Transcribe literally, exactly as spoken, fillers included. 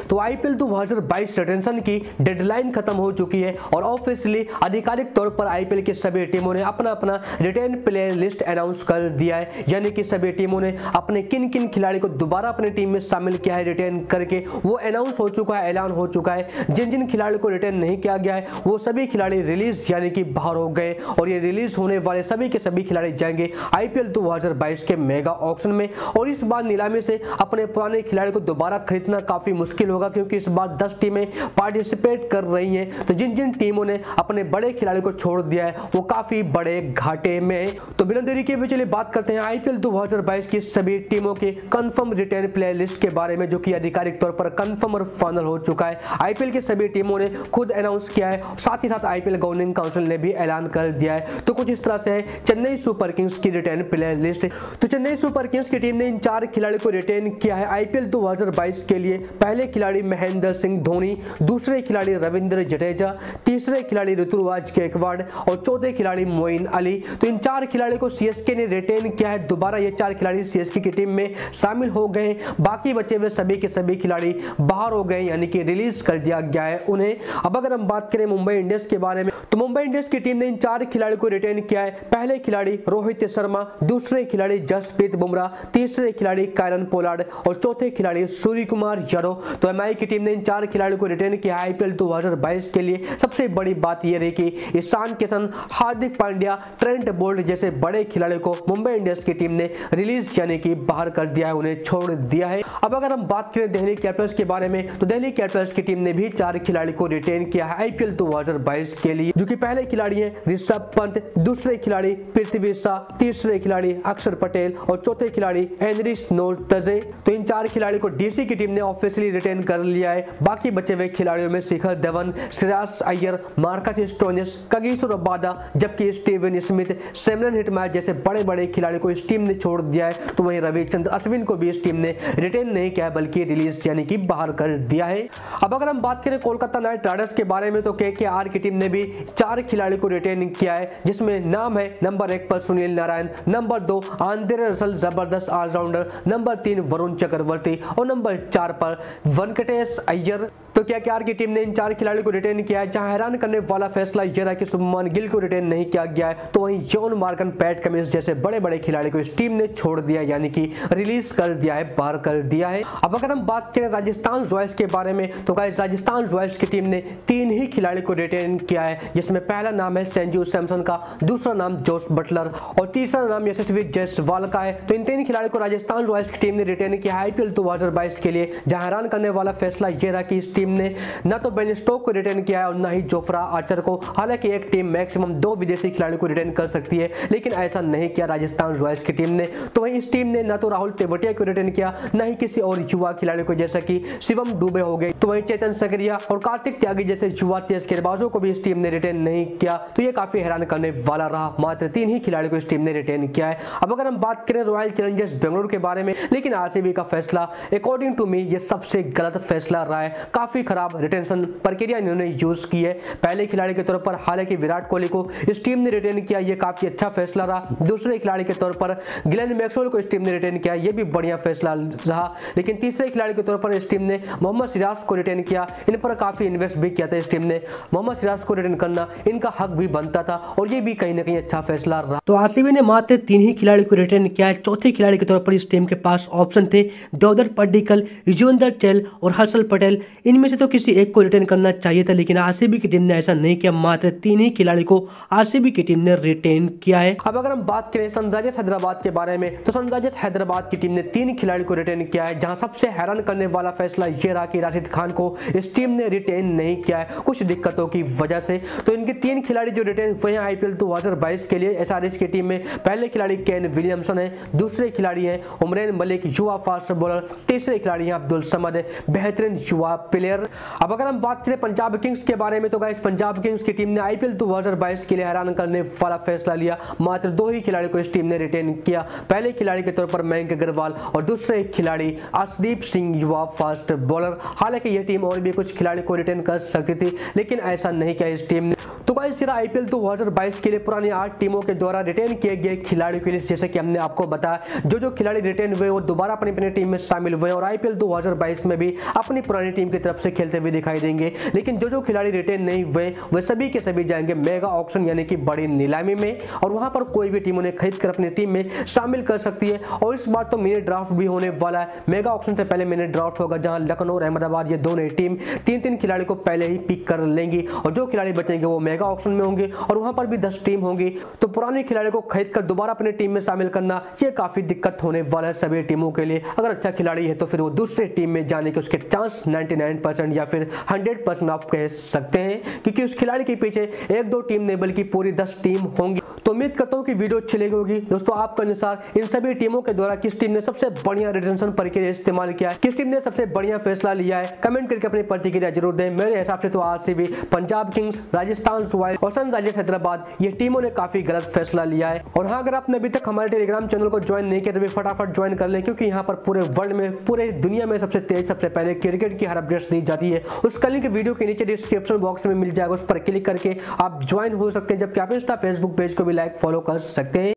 तो आईपीएल दो हज़ार बाईस रिटेंशन की डेडलाइन खत्म हो चुकी है और ऑफिशियली आधिकारिक तौर पर आईपीएल की सभी टीमों ने अपना अपना रिटेन प्लेयर लिस्ट अनाउंस कर दिया है, यानी कि सभी टीमों ने अपने किन किन खिलाड़ी को दोबारा अपनी टीम में शामिल किया है रिटेन करके वो अनाउंस हो चुका है, ऐलान हो चुका है। जिन जिन खिलाड़ियों को रिटेन नहीं किया गया है वो सभी खिलाड़ी रिलीज यानी कि बाहर हो गए और ये रिलीज होने वाले सभी के सभी खिलाड़ी जाएंगे आईपीएल दो हज़ार बाईस के मेगा ऑक्शन में। और इस बार नीलामी से अपने पुराने खिलाड़ी को दोबारा खरीदना काफी मुश्किल होगा, क्योंकि इस बार दस टीमें पार्टिसिपेट कर रही हैं। तो जिन जिन टीमों ने अपने बड़े खिलाड़ी को छोड़ दिया है वो काफी बड़े घाटे में। तो बिना देरी के चलिए बात करते हैं आईपीएल दो हज़ार बाईस की सभी टीमों के कंफर्म रिटेन प्लेयर लिस्ट के बारे में, जो कि आधिकारिक तौर पर कंफर्म और फाइनल हो चुका है। आईपीएल की सभी टीमों ने खुद अनाउंस किया है, साथ ही साथ आईपीएल गवर्निंग काउंसिल ने भी ऐलान कर दिया है। तो कुछ इस तरह से है चेन्नई सुपर किंग्स की रिटेन प्लेयर लिस्ट। तो चेन्नई सुपर किंग्स की टीम ने इन चार खिलाड़ियों को रिटेन किया है आईपीएल दो हज़ार बाईस के लिए। पहले खिलाड़ी महेंद्र सिंह धोनी, दूसरे खिलाड़ी रविंद्र जडेजा, तीसरे खिलाड़ी ऋतुराज गायकवाड़ और चौथे खिलाड़ी मोइन अली। तो इन चार खिलाड़ियों को सीएसके ने रिटेन किया है, दोबारा ये चार खिलाड़ी सीएसके की टीम में शामिल हो गए। बाकी बचे हुए सभी के सभी खिलाड़ी बाहर हो गए, यानी कि रिलीज कर दिया गया है उन्हें। अब अगर हम बात करें मुंबई इंडियंस के बारे में, तो मुंबई इंडियंस की टीम ने इन चार खिलाड़ियों को रिटेन किया है। पहले खिलाड़ी रोहित शर्मा, दूसरे खिलाड़ी जसप्रीत बुमराह, तीसरे खिलाड़ी कायरन पोलार्ड और चौथे खिलाड़ी सूर्य कुमार यादव। तो एमआई की टीम ने इन चार खिलाड़ियों को रिटेन किया है आईपीएल दो हज़ार बाईस के लिए। सबसे बड़ी बात यह रही कि ईशान किशन, हार्दिक पांड्या, ट्रेंट बोल्ट जैसे बड़े खिलाड़ियों को मुंबई इंडियंस की टीम ने रिलीज यानी कि बाहर कर दिया है, उन्हें छोड़ दिया है। अब अगर हम बात करें दिल्ली कैपिटल्स के बारे में, तो दिल्ली कैपिटल्स की टीम ने भी चार खिलाड़ी को रिटेन किया है आईपीएल दो हज़ार बाईस के लिए, जो कि पहले खिलाड़ी हैं ऋषभ पंत, दूसरे खिलाड़ी पृथ्वी शॉ, तीसरे खिलाड़ी अक्षर पटेल और चौथे खिलाड़ी एनरिच नोर्तजे। तो इन चार खिलाड़ी को डीसी की टीम ने ऑफिशियली रिटेन कर लिया है। बाकी बचे हुए खिलाड़ियों में Shikhar Dhawan, Shreyas Iyer, Marcus Stoinis, Kagiso Rabada, जबकि स्टीवन स्मिथ, सैमुअल हिटमायर जैसे बड़े बड़े खिलाड़ी को इस टीम ने छोड़ दिया है। तो वहीं रविचंद्र अश्विन को भी इस टीम ने रिटेन नहीं किया है, बल्कि रिलीज यानी कि बाहर कर दिया है। अब अगर हम बात करें कोलकाता नाइट राइडर्स के बारे में, तो केकेआर की टीम ने भी चार खिलाड़ी को रिटेन किया है, जिसमें नाम है नंबर एक पर सुनील नारायण, नंबर दो आंद्रे रसल जबरदस्त ऑलराउंडर, नंबर तीन वरुण चक्रवर्ती और नंबर चार पर वेंकटेश अय्यर। तो केकेआर की टीम ने इन चार खिलाड़ियों को रिटेन किया है। जहां हैरान करने वाला फैसला यह रहा कि शुभमान गिल को रिटेन नहीं किया गया है, तो वहीं जॉन मार्गन, पैट कमिंस जैसे बड़े बड़े खिलाड़ी को इस टीम ने छोड़ दिया, यानी कि रिलीज कर दिया है, बाहर कर दिया है। अब अगर हम बात करें राजस्थान रॉयल्स के बारे में, तो गाइस राजस्थान रॉयल्स की टीम ने तीन ही खिलाड़ी को रिटेन किया है, जिसमें पहला नाम है संजू सैमसन का, दूसरा नाम जोश बटलर और तीसरा नाम यशस्वी जायसवाल का है। तो इन तीन खिलाड़ी को राजस्थान रॉयल्स की टीम ने रिटेन किया है आईपीएल दो हज़ार बाईस के लिए। जहां हैरान करने वाला फैसला यह रहा कि इस टीम ने न तो बेन स्टोक को रिटेन किया है और न ही जोफ्रा आर्चर को। हालांकि एक टीम मैक्सिमम दो विदेशी खिलाड़ियों को रिटेन कर सकती है, लेकिन ऐसा नहीं किया राजस्थान रॉयल्स की टीम ने। तो वहीं इस टीम ने न तो राहुल तेवतिया को रिटेन किया, न ही किसी और युवा खिलाड़ी को, जैसा कि शिवम दुबे हो गए। तो वहीं चेतन सकरिया और कार्तिक त्यागी जैसे युवा तेज गेंदबाजों को भी इस टीम ने रिटेन नहीं किया। तो ये काफी हैरान करने वाला रहा, मात्र तीन ही खिलाड़ी को इस टीम ने रिटेन किया है। अब अगर हम बात करें रॉयल चैलेंजर्स बेंगलुरु के बारे में, लेकिन आरसीबी का फैसला अकॉर्डिंग टू मी ये सबसे गलत फैसला रहा है। काफी खराब रिटेंशन प्रक्रिया इन्होंने यूज की है। पहले खिलाड़ी के तौर पर हालांकि विराट कोहली को इस टीम ने रिटेन किया, ये काफी अच्छा फैसला रहा। दूसरे खिलाड़ी के तौर पर ग्लेन मैक्सवेल को इस टीम ने रिटेन किया, ये भी बढ़िया फैसला रहा। लेकिन तीसरे खिलाड़ी के तौर पर इस टीम ने मोहम्मद सिराज को रिटेन किया, इन पर काफी इन्वेस्ट भी किया था इस टीम ने। मोहम्मद सिराज को रिटेन करना इनका हक भी बनता था और ये भी कहीं ना कहीं अच्छा फैसला रहा। तो आरसीबी ने मात्र तीन ही खिलाड़ी को रिटेन किया है। चौथे खिलाड़ी के तौर पर इस टीम के पास ऑप्शन थे देवदत्त पड्डीकल, युजवेंद्र चहल और हर्षल पटेल। इनमें से तो किसी एक को रिटेन करना चाहिए था, लेकिन आरसीबी की टीम ने ऐसा नहीं किया, मात्र तीन ही खिलाड़ी को आरसीबी की टीम ने रिटेन किया है। अब अगर हम बात करें सनराइजर्स हैदराबाद के बारे में, तो सनराइजर्स हैदराबाद की टीम ने तीन खिलाड़ी को रिटेन किया है। जहां सबसे हैरान करने वाला फैसला यह रहा कि राशिद खान को इस टीम ने रिटेन नहीं किया है, कुछ दिक्कतों की वजह से। तो इनके तीन खिलाड़ी जो रिटेन हुए हैं आईपीएल दो हज़ार बाईस के लिए एसआरएच की टीम में, पहले खिलाड़ी केन विलियमसन है, दूसरे खिलाड़ी हैं उमरान मलिक युवा फास्ट बॉलर, तीसरे खिलाड़ी हैं अब्दुल समद बेहतरीन युवा प्लेयर। अब अगर हम बात करें पंजाब किंग्स के बारे में, तो गाइस पंजाब किंग्स की टीम ने आईपीएल दो हज़ार बाईस के लिए हैरान करने वाला फैसला लिया। मात्र दो ही खिलाड़ी को इस टीम ने रिटेन किया, पहले खिलाड़ी के तौर पर मयंक अग्रवाल और दूसरे खिलाड़ी अर्शदीप सिंह युवा फास्ट बॉलर। हालांकि यह टीम और भी कुछ खिलाड़ी को रिटेन कर सकती थी, लेकिन ऐसा नहीं किया इस टीम ने। तो गाइस यार आईपीएल दो हज़ार बाईस के लिए पुरानी आठ टीमों के द्वारा रिटेन किए गए खिलाड़ियों के लिए जैसे कि हमने आपको बताया जो जो खिलाड़ी रिटेन हुए वो दोबारा अपनी अपनी टीम में शामिल हुए और आईपीएल दो हज़ार बाईस में भी अपनी पुरानी टीम की तरफ से खेलते हुए दिखाई देंगे। लेकिन जो जो खिलाड़ी रिटेन नहीं हुए वे सभी के सभी जाएंगे मेगा ऑक्शन यानी कि बड़ी नीलामी में और वहां पर कोई भी टीम उन्हें खरीद कर अपनी टीम में शामिल कर सकती है। और इस बार तो मिनी ड्राफ्ट भी होने वाला है। मेगा ऑक्शन से पहले मिनी ड्राफ्ट होगा जहां लखनऊ और अहमदाबाद ये दोनों टीम तीन तीन खिलाड़ी को पहले ही पिक कर लेंगी और जो खिलाड़ी बचेंगे वो मेगा ऑक्शन में होंगे और वहां पर भी दस टीम होंगी। तो पुराने खिलाड़ी को खरीद कर दोबारा अपनी टीम में शामिल करना ये काफी दिक्कत होने वाला है सभी टीमों के लिए। अगर अच्छा खिलाड़ी है तो फिर वो दूसरे टीम में जाने के उसके चांस निन्यानवे परसेंट या फिर सौ परसेंट आप कह सकते हैं क्योंकि उस खिलाड़ी के पीछे एक दो टीम नहीं बल्कि पूरी दस टीम होंगी। तो उम्मीद करता हूं कि वीडियो अच्छी लगी होगी। दोस्तों आपके अनुसार इन सभी टीमों के द्वारा किस टीम ने सबसे बढ़िया रिटेंशन प्रक्रिया इस्तेमाल किया है, किस टीम ने सबसे बढ़िया फैसला लिया है, कमेंट करके अपनी प्रतिक्रिया जरूर दें। मेरे हिसाब से तो RCB, Punjab Kings, Rajasthan Royals और सनराइजर्स हैदराबाद ये टीमों ने काफी गलत फैसला लिया है। और हाँ, अगर आपने अभी तक हमारे टेलीग्राम चैनल को ज्वाइन नहीं किया तो भी फटाफट ज्वाइन कर लें क्योंकि यहाँ पर पूरे वर्ल्ड में पूरे दुनिया में सबसे तेज सबसे पहले क्रिकेट की हर अपडेट्स दी जाती है। उसका लिंक वीडियो के नीचे डिस्क्रिप्शन बॉक्स में मिल जाएगा, उस पर क्लिक करके आप ज्वाइन हो सकते हैं। जबकि आप इंस्टा फेसबुक पेज को भी लाइक फॉलो कर सकते हैं।